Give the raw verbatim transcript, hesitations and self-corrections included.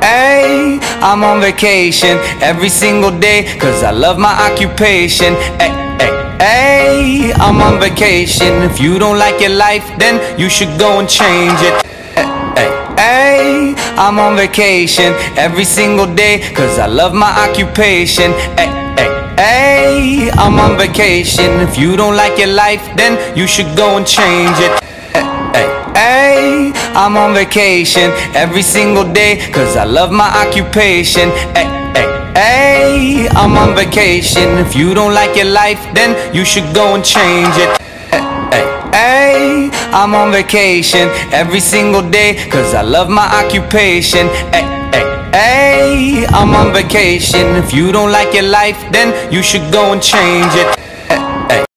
Ay, I'm on vacation every single day, cause I love my occupation. Ay, ay, ay, I'm on vacation. If you don't like your life, then you should go and change it. Ay, ay, ay, I'm on vacation every single day, cause I love my occupation. Ay, ay, ay, I'm on vacation. If you don't like your life, then you should go and change it. Ay, I'm on vacation every single day, cause I love my occupation. Ay, ay, ay, I'm on vacation. If you don't like your life, then you should go and change it. Ay, ay, I'm on vacation every single day, cause I love my occupation. Ay, ay, ay, I'm on vacation. If you don't like your life, then you should go and change it.